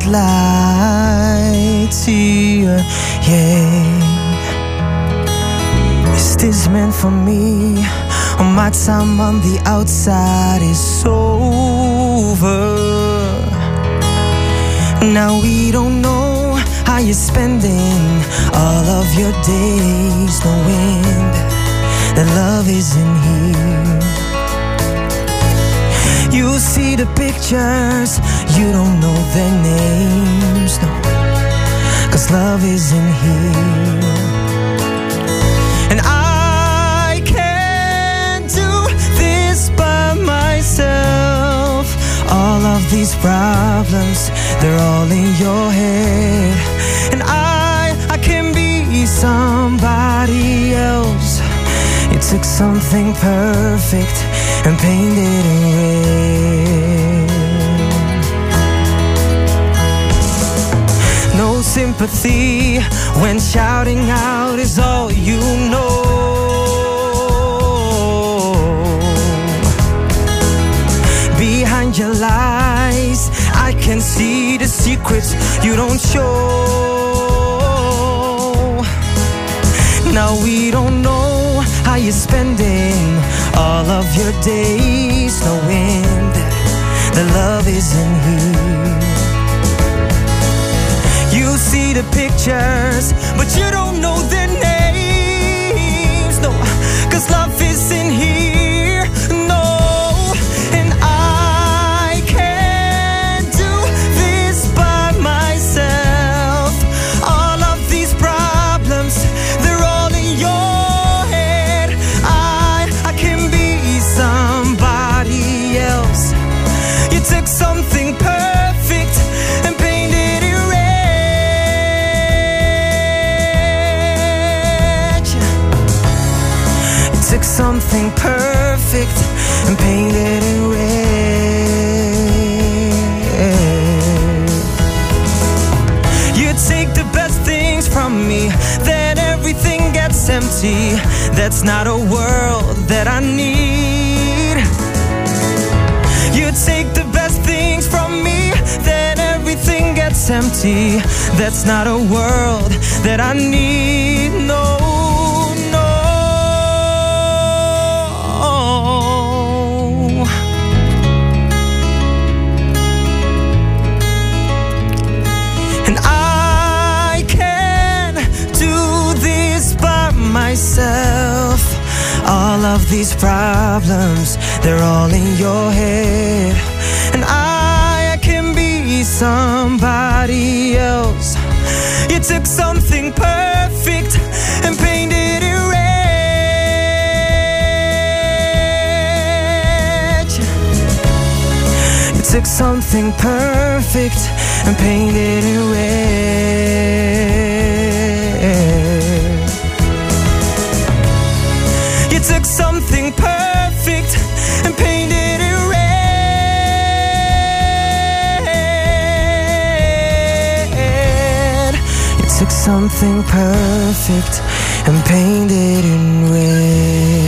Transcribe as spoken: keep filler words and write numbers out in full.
lights here, yeah. Is this meant for me? Oh, my time on the outside is over. Now we don't know how you're spending all of your days, knowing that love isn't here. You see the pictures, you don't know their names, no, 'cause love isn't here. And I can't do this by myself. All of these problems, they're all in your head. And I, I can be somebody else. You took something perfect and painted it red. No sympathy when shouting out is all you know. Behind your lies, I can see the secrets you don't show. Now we don't know how you're spending all of your days, knowing that the love isn't here. You see the pictures, but you don't know their names, no, 'cause love isn't here, no. And I can't do this by myself. All of these problems, they're all in your head. I, I can be somebody else. You took something perfect and painted it red. You took something perfect and painted it red. You take the best things from me, then everything gets empty. That's not a world that I need. You take the best things from me, then everything gets empty. That's not a world that I need, no, no. And I can't do this by myself. All of these problems, they're all in your head. And I, I can be somebody else. You took something perfect and painted it red. You took something perfect and painted it red. You took something perfect and painted it red. You took something perfect and painted it red.